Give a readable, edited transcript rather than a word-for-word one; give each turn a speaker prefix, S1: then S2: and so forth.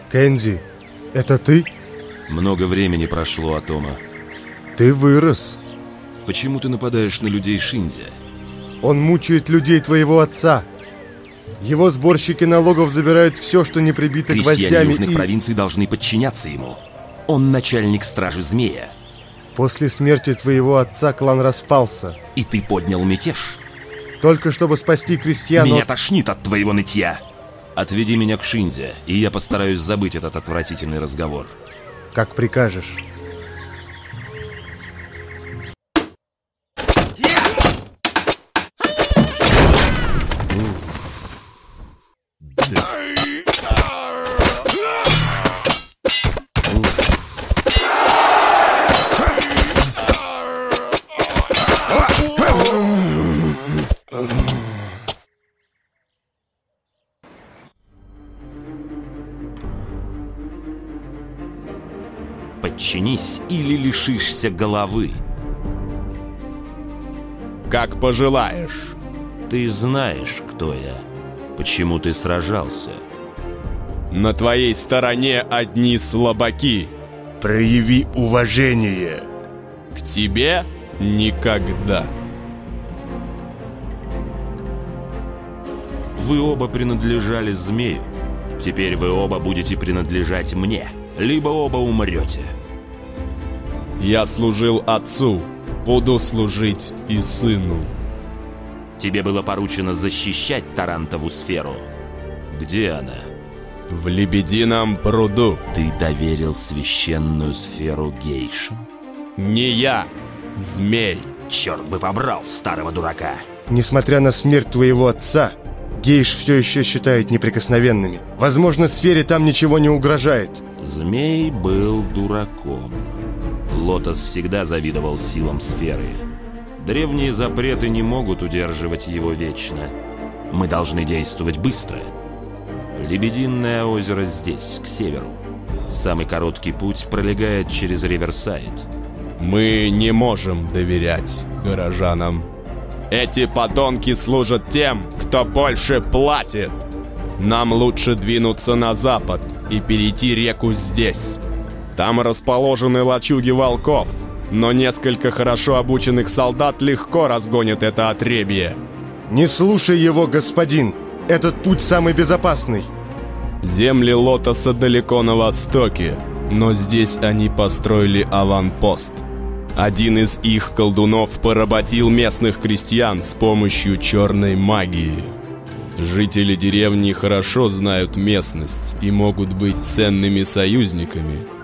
S1: Кэнди, это ты?
S2: Много времени прошло, Атома.
S1: Ты вырос.
S2: Почему ты нападаешь на людей Шинзя?
S1: Он мучает людей твоего отца. Его сборщики налогов забирают все, что не прибито
S2: Крестьяне
S1: гвоздями
S2: южных провинций должны подчиняться ему. Он начальник стражи Змея.
S1: После смерти твоего отца клан распался.
S2: И ты поднял мятеж.
S1: Только чтобы спасти крестьян.
S2: Меня тошнит от твоего нытья. Отведи меня к Шинзе, и я постараюсь забыть этот отвратительный разговор.
S1: Как прикажешь.
S2: Подчинись или лишишься головы.
S3: Как пожелаешь.
S2: Ты знаешь, кто я. Почему ты сражался?
S3: На твоей стороне одни слабаки.
S4: Прояви уважение.
S3: К тебе никогда.
S2: Вы оба принадлежали Змею. Теперь вы оба будете принадлежать мне. Либо оба умрете.
S3: Я служил отцу, буду служить и сыну.
S2: Тебе было поручено защищать Тарантову сферу. Где она?
S3: В Лебедином пруду.
S2: Ты доверил священную сферу гейшам?
S3: Не я, Змей.
S2: Черт бы побрал старого дурака.
S1: Несмотря на смерть твоего отца, гейш все еще считают неприкосновенными. Возможно, сфере там ничего не угрожает.
S2: Змей был дураком. Лотос всегда завидовал силам сферы. Древние запреты не могут удерживать его вечно. Мы должны действовать быстро. Лебединое озеро здесь, к северу. Самый короткий путь пролегает через Риверсайд.
S3: Мы не можем доверять горожанам. Эти подонки служат тем, кто больше платит. Нам лучше двинуться на запад и перейти реку здесь. Там расположены лачуги волков, но несколько хорошо обученных солдат легко разгонят это отребье.
S1: Не слушай его, господин. Этот путь самый безопасный.
S3: Земли Лотоса далеко на востоке, но здесь они построили аванпост. Один из их колдунов поработил местных крестьян с помощью черной магии. Жители деревни хорошо знают местность и могут быть ценными союзниками.